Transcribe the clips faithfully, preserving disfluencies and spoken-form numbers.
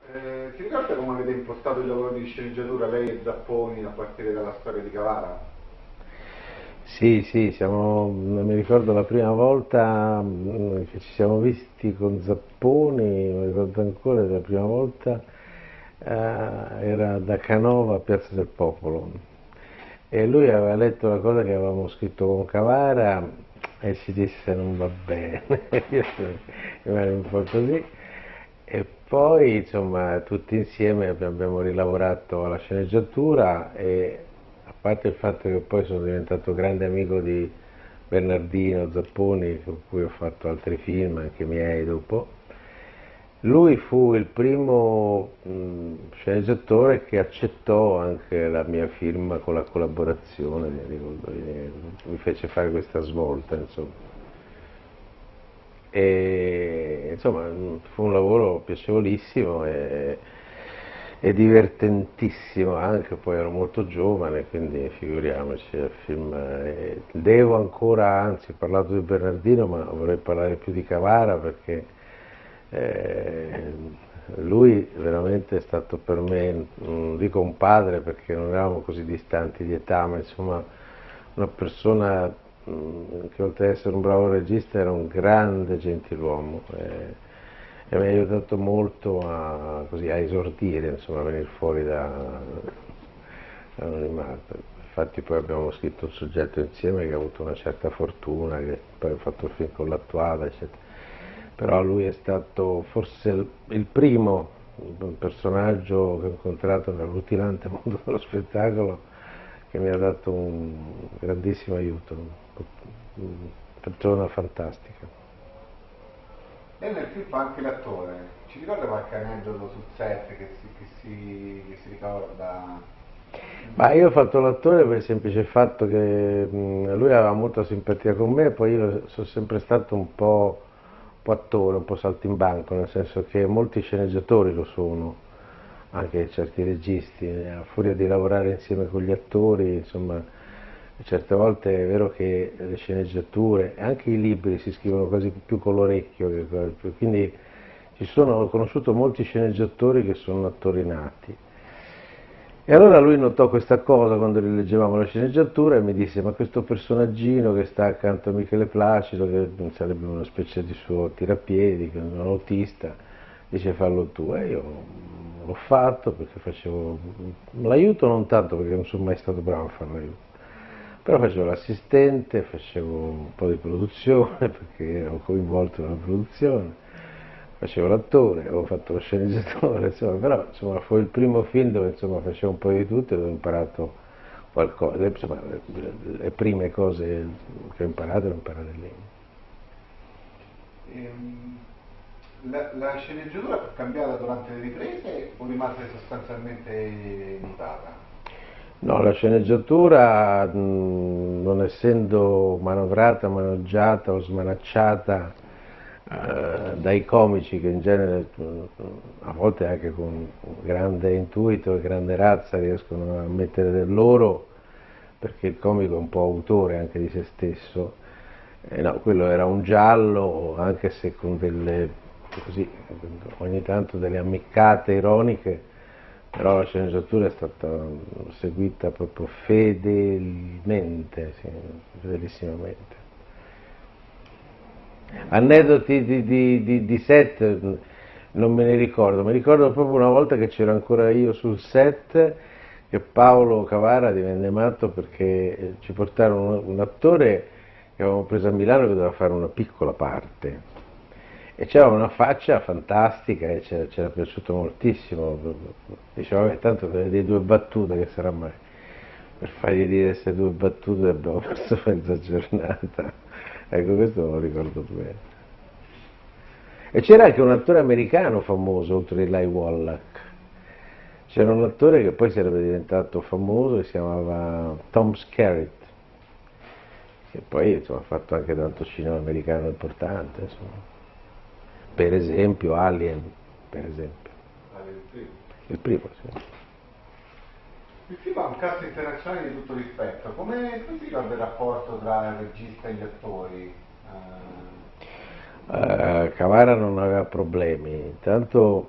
Eh, ti ricorda come avete impostato il lavoro di sceneggiatura lei e Zapponi a partire dalla storia di Cavara? Sì, sì, siamo, mi ricordo la prima volta mm, che ci siamo visti con Zapponi, mi ricordo ancora la prima volta, eh, era da Canova a Piazza del Popolo e lui aveva letto la cosa che avevamo scritto con Cavara e ci disse non va bene, io rimane un po' così. E poi, insomma, tutti insieme abbiamo rilavorato alla sceneggiatura e a parte il fatto che poi sono diventato grande amico di Bernardino Zapponi, con cui ho fatto altri film, anche miei dopo, lui fu il primo mh, sceneggiatore che accettò anche la mia firma con la collaborazione, mi ricordo, mi fece fare questa svolta, insomma. E insomma fu un lavoro piacevolissimo e, e divertentissimo anche, poi ero molto giovane, quindi figuriamoci, il film, eh, devo ancora, anzi ho parlato di Bernardino, ma vorrei parlare più di Cavara perché eh, lui veramente è stato per me, non dico un padre perché non eravamo così distanti di età, ma insomma una persona mh, che oltre ad essere un bravo regista era un grande gentiluomo e, e mi ha aiutato molto a, così, a esordire, insomma, a venire fuori da, dall'animato. Infatti poi abbiamo scritto un soggetto insieme che ha avuto una certa fortuna, che poi ha fatto il film con l'Attuada, eccetera. Però lui è stato forse il, il primo personaggio che ho incontrato nell'rutilante mondo dello spettacolo che mi ha dato un grandissimo aiuto, una persona fantastica. Lei nel film fa anche l'attore, ci ricorda qualche aneddoto sul set che si, che si, che si ricorda? Ma io ho fatto l'attore per il semplice fatto che mh, lui aveva molta simpatia con me e poi io sono sempre stato un po', un po' attore, un po' saltimbanco, nel senso che molti sceneggiatori lo sono, anche certi registi, eh, a furia di lavorare insieme con gli attori, insomma, certe volte è vero che le sceneggiature e anche i libri si scrivono quasi più con l'orecchio, che col- quindi ci sono, ho conosciuto molti sceneggiatori che sono attori nati. E allora lui notò questa cosa quando rileggevamo la sceneggiatura e mi disse: ma questo personaggino che sta accanto a Michele Placido, che sarebbe una specie di suo tirapiedi, che è un autista, dice fallo tu. E io l'ho fatto perché facevo l'aiuto, non tanto perché non sono mai stato bravo a fare l'aiuto, però facevo l'assistente, facevo un po' di produzione perché ero coinvolto nella produzione, facevo l'attore, avevo fatto lo sceneggiatore, insomma, però insomma, fu il primo film dove insomma, facevo un po' di tutto e dove ho imparato qualcosa, insomma, le, le prime cose che ho imparato le ho imparate lì. Ehm, la, la sceneggiatura fu cambiata durante le riprese o rimase sostanzialmente mutata? No, la sceneggiatura, mh, non essendo manovrata, maneggiata o smanacciata eh, dai comici che in genere, mh, a volte anche con grande intuito e grande razza, riescono a mettere del loro, perché il comico è un po' autore anche di se stesso, eh, no, quello era un giallo, anche se con delle, così, ogni tanto delle ammiccate ironiche, però la sceneggiatura è stata seguita proprio fedelmente, sì, fedelissimamente. Aneddoti di, di, di, di set non me ne ricordo, mi ricordo proprio una volta che c'ero ancora io sul set che Paolo Cavara divenne matto perché ci portarono un, un attore che avevamo preso a Milano che doveva fare una piccola parte e c'era una faccia fantastica e c'era piaciuto moltissimo, diceva vabbè tanto delle due due battute che sarà mai, per fargli dire queste due battute abbiamo perso mezza giornata, ecco questo me lo ricordo bene. E c'era anche un attore americano famoso oltre Eli Wallach, c'era un attore che poi sarebbe diventato famoso che si chiamava Tom Skerritt, che poi insomma, ha fatto anche tanto cinema americano importante, insomma. Per esempio Alien, per esempio. Vale il primo. Il primo, sì. Il film ha un cast internazionale di tutto rispetto, come, come si ricorda il rapporto tra il regista e gli attori? Eh, Uh, Cavara non aveva problemi, intanto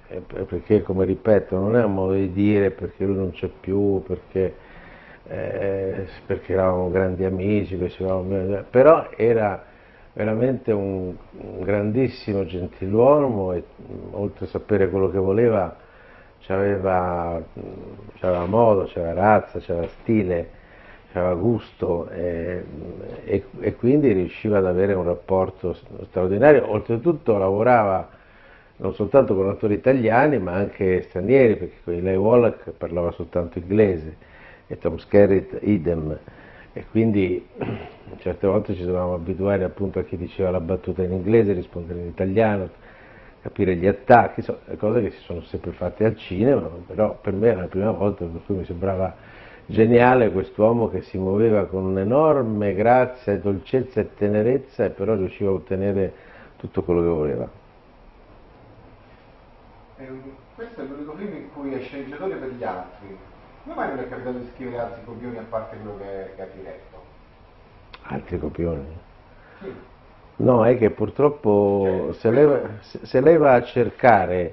eh, perché, come ripeto, non è un modo di dire perché lui non c'è più, perché, eh, perché eravamo grandi amici, però era veramente un, un grandissimo gentiluomo e oltre a sapere quello che voleva, c'aveva, c'aveva modo, c'aveva razza, c'aveva stile, c'aveva gusto e, e, e quindi riusciva ad avere un rapporto straordinario. Oltretutto lavorava non soltanto con attori italiani ma anche stranieri, perché con Eli Wallach parlava soltanto inglese e Tom Skerritt idem, e quindi certe volte ci dovevamo abituare appunto a chi diceva la battuta in inglese, rispondere in italiano, capire gli attacchi, sono cose che si sono sempre fatte al cinema, però per me era la prima volta, per cui mi sembrava geniale quest'uomo che si muoveva con un'enorme grazia, dolcezza e tenerezza e però riusciva a ottenere tutto quello che voleva. Eh, questo è l'unico film in cui è sceneggiatore per gli altri. Come mai non è capitato di scrivere altri copioni a parte quello che, che ha diretto? Altri copioni? Sì. No, è che purtroppo Cioè, se lei, va- se- se lei va a cercare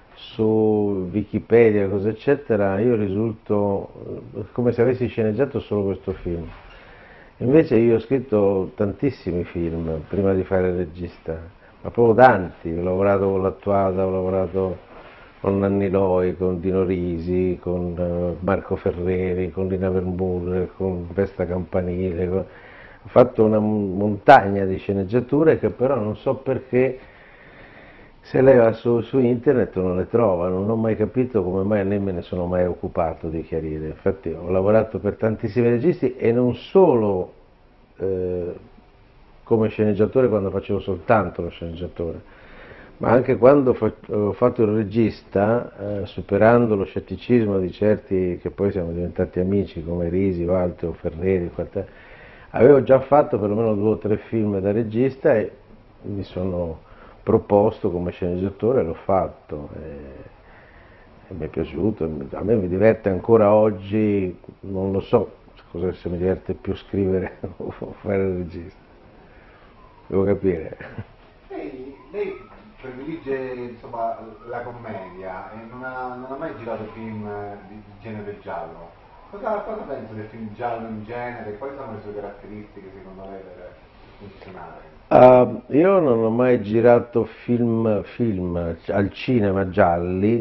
su Wikipedia, cosa eccetera, io risulto eh, come se avessi sceneggiato solo questo film. Invece io ho scritto tantissimi film prima di fare il regista, ma proprio tanti. Ho lavorato con l'Attuata, ho lavorato con Nanni Loi, con Dino Risi, con eh, Marco Ferreri, con Lina Vermoulle, con Vesta Campanile. con- Ho fatto una montagna di sceneggiature che però non so perché se lei va su, su internet non le trova, non ho mai capito come mai, né me ne sono mai occupato di chiarire. Infatti ho lavorato per tantissimi registi e non solo eh, come sceneggiatore quando facevo soltanto lo sceneggiatore, ma anche quando fa- ho fatto il regista, eh, superando lo scetticismo di certi che poi siamo diventati amici come Risi, Walter, Ferreri, quant'è, avevo già fatto perlomeno due o tre film da regista e mi sono proposto come sceneggiatore, l'ho fatto e, e mi è piaciuto, a me mi diverte ancora oggi, non lo so cosa se mi diverte più scrivere o fare il regista, devo capire. Lei, lei predilige insomma, la commedia e non ha, non ha mai girato film di, di genere giallo. Cosa, cosa pensa del film giallo in genere? Quali sono le sue caratteristiche secondo lei per funzionare? Uh, io non ho mai girato film, film al cinema gialli,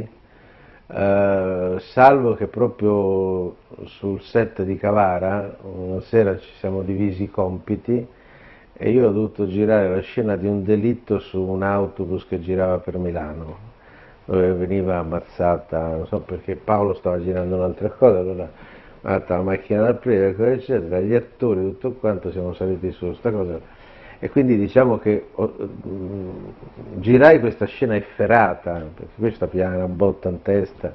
uh, salvo che proprio sul set di Cavara una sera ci siamo divisi i compiti e io ho dovuto girare la scena di un delitto su un autobus che girava per Milano, dove veniva ammazzata, non so perché Paolo stava girando un'altra cosa, allora la macchina da presa, eccetera, gli attori, tutto quanto, siamo saliti su questa cosa. E quindi diciamo che oh, mh, girai questa scena efferata, perché questa piana una botta in testa,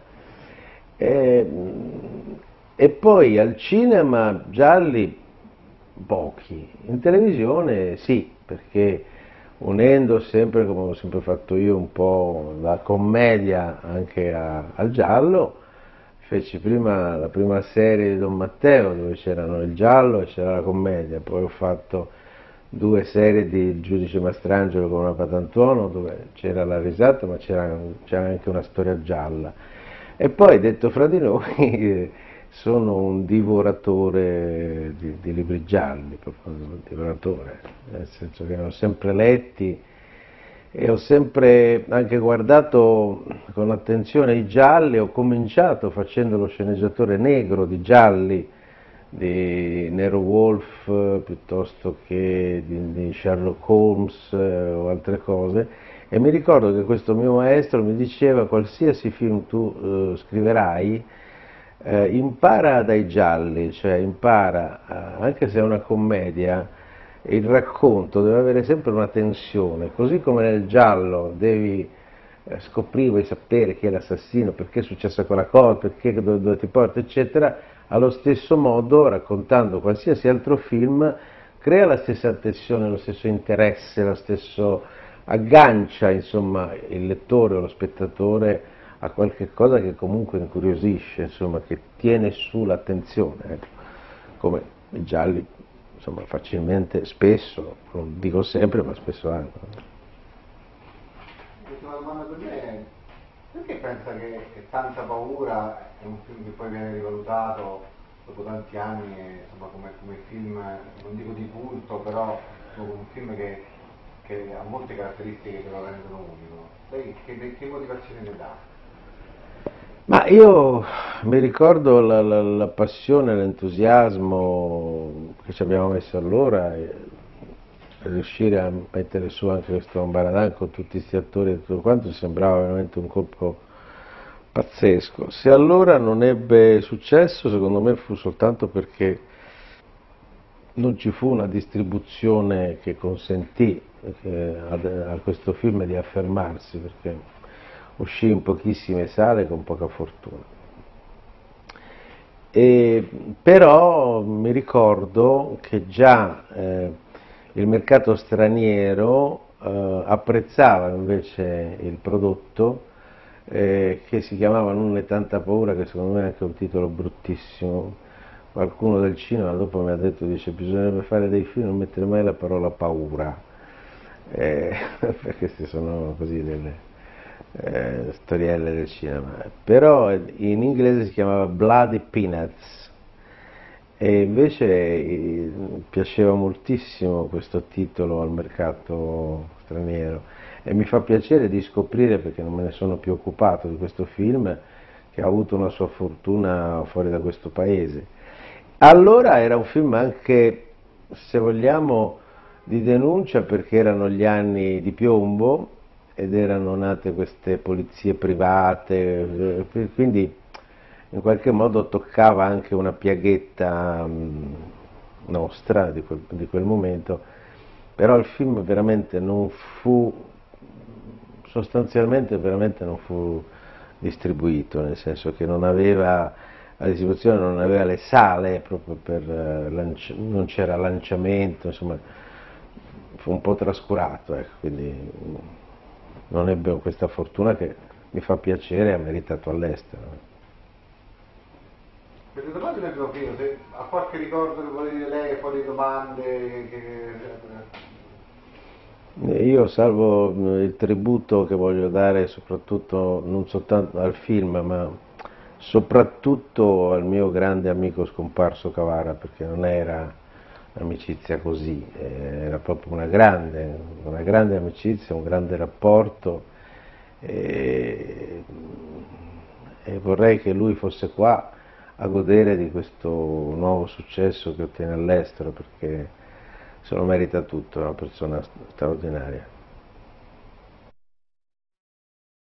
e, mh, e poi al cinema gialli pochi, in televisione sì, perché unendo sempre, come ho sempre fatto io, un po' la commedia anche a- al giallo, feci prima la prima serie di Don Matteo dove c'erano il giallo e c'era la commedia, poi ho fatto due serie di Il giudice Mastrangelo con una Patantuono dove c'era la risata ma c'era, c'era anche una storia gialla. E poi, detto fra di noi, sono un divoratore di, di libri gialli, proprio un divoratore, nel senso che ne ho sempre letti e ho sempre anche guardato con attenzione i gialli. Ho cominciato facendo lo sceneggiatore negro di gialli, di Nero Wolf eh, piuttosto che di, di Sherlock Holmes eh, o altre cose, e mi ricordo che questo mio maestro mi diceva: qualsiasi film tu eh, scriverai, eh, impara dai gialli, cioè impara, eh, anche se è una commedia, il racconto deve avere sempre una tensione, così come nel giallo devi eh, scoprire, vuoi sapere chi è l'assassino, perché è successa quella cosa, perché dove, dove ti porta, eccetera. Allo stesso modo, raccontando qualsiasi altro film, crea la stessa tensione, lo stesso interesse, lo stesso aggancia, insomma, il lettore o lo spettatore a qualche cosa che comunque incuriosisce, insomma, che tiene su l'attenzione, ecco. Come i gialli, insomma, facilmente, spesso, non dico sempre, ma spesso hanno. L'ultima domanda per me è Perché pensa che Tanta paura è un film che poi viene rivalutato dopo tanti anni, e, insomma, come, come film, non dico di culto, però insomma, un film che, che ha molte caratteristiche che lo rendono unico. Lei che, che motivazione ne dà? Ma io mi ricordo la, la- la passione, l'entusiasmo che ci abbiamo messo allora, e riuscire a mettere su anche questo Baradan con tutti questi attori e tutto quanto sembrava veramente un colpo pazzesco. Se allora non ebbe successo, secondo me fu soltanto perché non ci fu una distribuzione che consentì eh, a, a questo film di affermarsi, perché uscì in pochissime sale con poca fortuna. E, però mi ricordo che già eh, il mercato straniero eh, apprezzava invece il prodotto, eh, che si chiamava Non ne tanta paura, che secondo me è anche un titolo bruttissimo. Qualcuno del cinema dopo mi ha detto, dice, bisognerebbe fare dei film, non mettere mai la parola paura, eh, perché queste sono così delle eh, storielle del cinema. Però in inglese si chiamava Bloody Peanuts, e invece eh, piaceva moltissimo questo titolo al mercato straniero, e mi fa piacere di scoprire, perché non me ne sono più occupato di questo film, che ha avuto una sua fortuna fuori da questo paese. Allora era un film anche, se vogliamo, di denuncia, perché erano gli anni di piombo ed erano nate queste polizie private, eh, quindi in qualche modo toccava anche una piaghetta mh, nostra di quel, di quel momento, però il film veramente non fu, sostanzialmente veramente non fu distribuito, nel senso che non aveva, la distribuzione non aveva le sale proprio per, eh, lanci- non c'era lanciamento, insomma fu un po' trascurato, ecco, quindi mh, non ebbe questa fortuna che mi fa piacere e ha meritato all'estero. Per le domande del mio figlio, se ha qualche ricordo che vuole dire lei, fuori domande che... Io, salvo il tributo che voglio dare soprattutto non soltanto al film, ma soprattutto al mio grande amico scomparso Cavara, perché non era un'amicizia così, era proprio una grande, una grande amicizia, un grande rapporto, e, e vorrei che lui fosse qua a godere di questo nuovo successo che ottiene all'estero, perché se lo merita tutto, è una persona straordinaria.